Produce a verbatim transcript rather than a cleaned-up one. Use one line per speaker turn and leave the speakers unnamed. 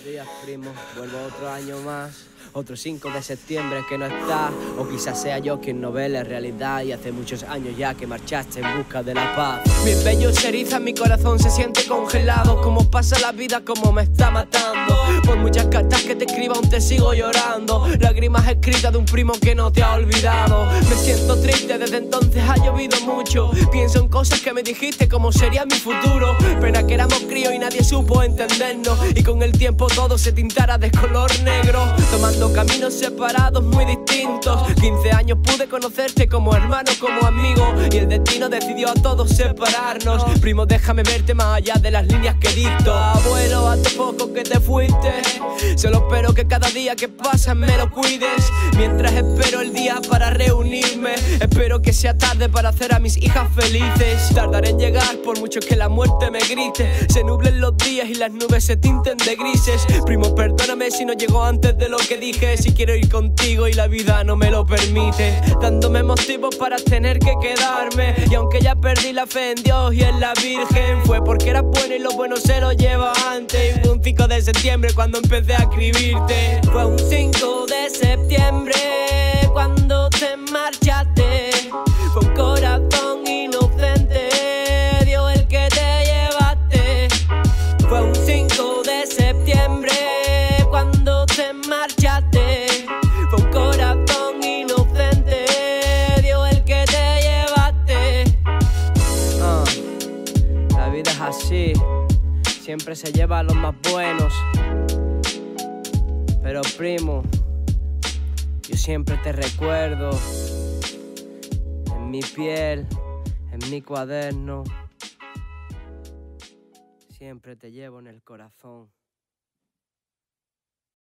Buenos días, primo, vuelvo otro año más. Otro cinco de septiembre que no está. O quizás sea yo quien no ve la realidad. Y hace muchos años ya que marchaste en busca de la paz. Mis vellos se erizan, mi corazón se siente congelado. Como pasa la vida, como me está matando. Por muchas cartas que te escriba aún te sigo llorando. Lágrimas escritas de un primo que no te ha olvidado. Me siento triste, desde entonces ha llovido mucho. Pienso en cosas que me dijiste, como sería mi futuro. Pena que éramos críos y nadie supo entendernos. Y con el tiempo todo se tintara de color negro. Tomando caminos separados muy distintos. quince años pude conocerte como hermano, como amigo. Y el destino decidió a todos separarnos. Primo, déjame verte más allá de las líneas que dicto. Abuelo, hace poco que te fuiste. Solo espero que cada día que pasa me lo cuides. Mientras espero el día para reunirme. Espero que sea tarde para hacer a mis hijas felices. Tardaré en llegar por mucho que la muerte me grite. Se nublen los días y las nubes se tinten de grises. Primo, perdóname si no llego antes de lo que dije. Si quiero ir contigo y la vida no me lo permite, dándome motivos para tener que quedarme. Y aunque ya perdí la fe en Dios y en la Virgen, fue porque era bueno y lo bueno se lo lleva antes. Y fue un cinco de septiembre cuando empecé a escribirte. Fue un cinco de septiembre cuando te marchaste. Fue un corazón inocente, Dios el que te llevaste. Fue un cinco de septiembre cuando te marchaste. Fue un corazón inocente, Dios el que te llevaste. uh, La vida es así, siempre se lleva a los más buenos. Pero primo, yo siempre te recuerdo. En mi piel, en mi cuaderno, siempre te llevo en el corazón.